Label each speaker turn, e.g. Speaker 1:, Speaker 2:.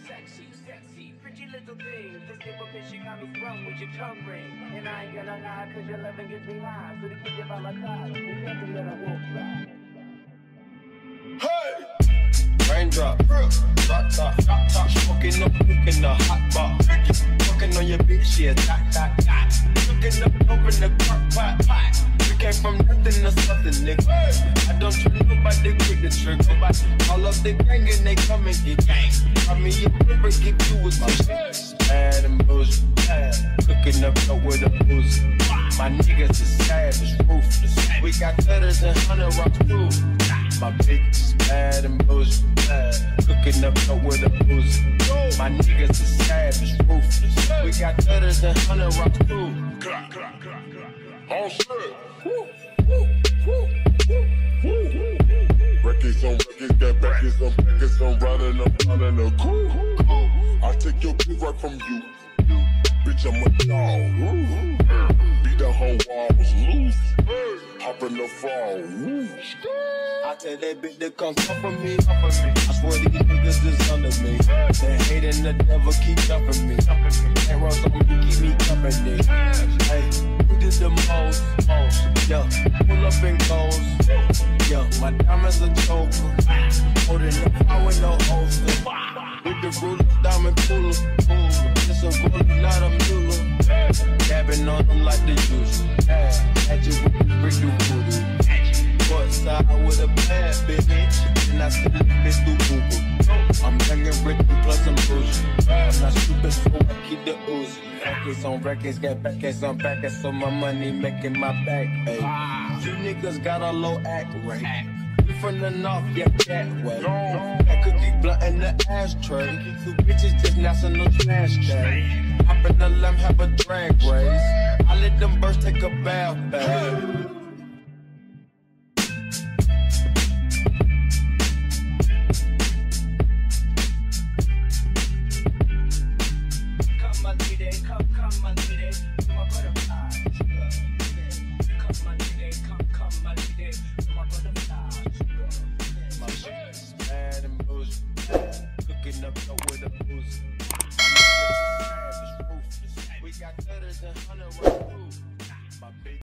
Speaker 1: Sexy, sexy, pretty little thing. This little bitch, you got me sprung with your tongue ring. And I ain't gonna lie, cause your loving gets me high. So to keep you by my side, you got to let I walk by.
Speaker 2: Hey! Raindrop, drop top, smoking up, cooking the hot box. Fucking on your bitch, yeah, dot. Cooking up, open the crock pot. We came from nothing to something, nigga. I don't trust nobody with the trigger. All up the gang and they come and get gang. I mean, you never give you a shit. Bad and bullshit, bad. Cooking up with a booze. My niggas is savage, ruthless. We got cutters and 100 rocks too. My bitch is bad and bullshit, bad. Cooking up with a booze. My niggas is savage, ruthless. We got cutters and 100 rocks too. Oh shit.
Speaker 3: Records on records, got backers on backers, I'm riding a cool. I take your bitch right from you. Bitch, I'm a dog. Beat the whole walls loose. Hop in the fall.
Speaker 2: I tell that bitch to come for me. I swear these niggas is under me. They hating the devil keep jumping me. And runs on me, keep me company. Hey, who did the most? Yeah, pull up and goes. Yeah, my diamonds a choker. Holding the fire with no holster. With the ruler, diamond cooler. It's a ruler, not a mule. Dabbing on them like the usual. Had you with the brick do voodoo. What side with a bad bitch? And I still a bitch through Google. I'm young and rich and plus I'm bougie. I'm not stupid, so I keep the Uzi. Records on records, get backers on backers, so my money making my back ache. You niggas got a low act rate. You from the north, yeah, that way. That cookie blunt in the ashtray. Two bitches just national trash day. Hop in the lamb, have a drag race. I let them birds take a bath, babe. We got cutters and 100 rounds.